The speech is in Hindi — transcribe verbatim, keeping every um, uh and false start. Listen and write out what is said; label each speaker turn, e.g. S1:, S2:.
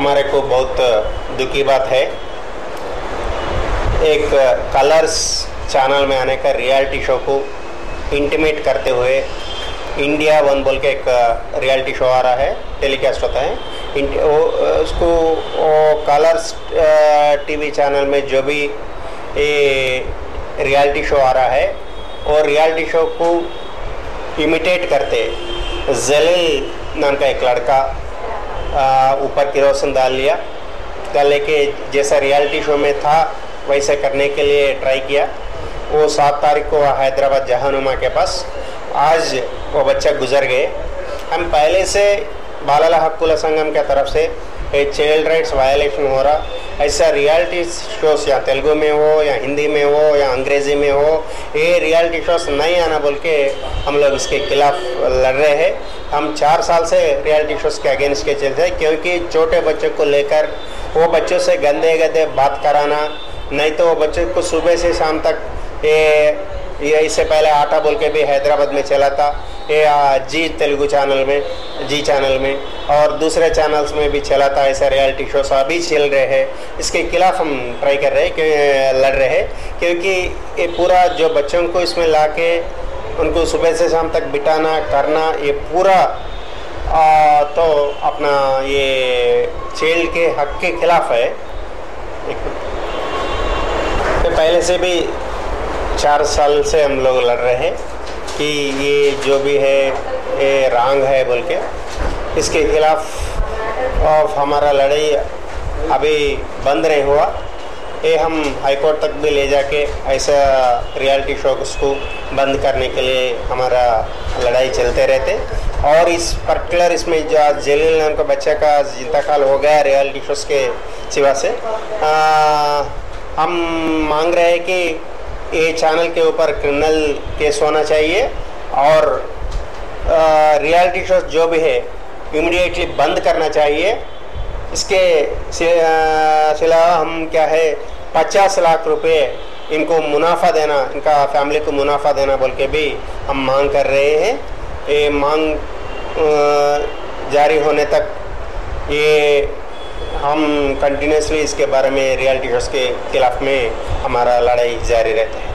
S1: हमारे को बहुत दुखी बात है। एक कलर्स चैनल में आने का रियलिटी शो को इंटीमेट करते हुए इंडिया वन बोल के एक रियलिटी शो आ रहा है, टेलीकास्ट होता है। वो उसको वो कलर्स टीवी चैनल में जो भी ये रियलिटी शो आ रहा है और रियलिटी शो को इमिटेट करते जलील नाम का एक लड़का ऊपर किरोसिन डाल लिया, डालने के जैसा रियलिटी शो में था वैसे करने के लिए ट्राई किया। वो सात तारीख को हैदराबाद जहानुमा के पास, आज वो बच्चा गुजर गए। हम पहले से बालाला हक्कुला संगम के तरफ से चाइल्ड राइट्स वायलेशन हो रहा, ऐसा रियलिटी शोस या तेलुगु में हो या हिंदी में हो या अंग्रेज़ी में हो, ये रियलिटी शोस नहीं आना बोल के हम लोग इसके खिलाफ लड़ रहे हैं। हम चार साल से रियलिटी शोस के अगेंस्ट के चलते हैं, क्योंकि छोटे बच्चों को लेकर वो बच्चों से गंदे गंदे बात कराना, नहीं तो वो बच्चों को सुबह से शाम तक ये ये इससे पहले आटा बोल के भी हैदराबाद में चला था, ये जी तेलुगु चैनल में, जी चैनल में और दूसरे चैनल्स में भी चला था। ऐसा रियलिटी शोस अभी चल रहे हैं, इसके खिलाफ हम ट्राई कर रहे हैं, लड़ रहे हैं, क्योंकि ये पूरा जो बच्चों को इसमें ला के उनको सुबह से शाम तक बिठाना करना, ये पूरा आ, तो अपना ये चाइल्ड के हक के खिलाफ है। तो पहले से भी चार साल से हम लोग लड़ रहे हैं कि ये जो भी है ये रॉन्ग है बोल के, इसके खिलाफ और हमारा लड़ाई अभी बंद नहीं हुआ। ये हम हाई कोर्ट तक भी ले जाके ऐसा रियलिटी शो को बंद करने के लिए हमारा लड़ाई चलते रहते। और इस पर्टिकुलर इसमें जो जलील नाम का बच्चे का इंतकाल हो गया रियलिटी शोज के सिवा से, आ, हम मांग रहे हैं कि ये चैनल के ऊपर क्रिमिनल केस होना चाहिए और रियलिटी शोज जो भी है इमीडिएटली बंद करना चाहिए। इसके सिवा हम क्या है पचास लाख रुपए इनको मुनाफा देना, इनका फैमिली को मुनाफा देना बोल के भी हम मांग कर रहे हैं। ये मांग जारी होने तक ये हम कंटिन्यूसली इसके बारे में रियलिटी शोज के खिलाफ में हमारा लड़ाई जारी रहता है।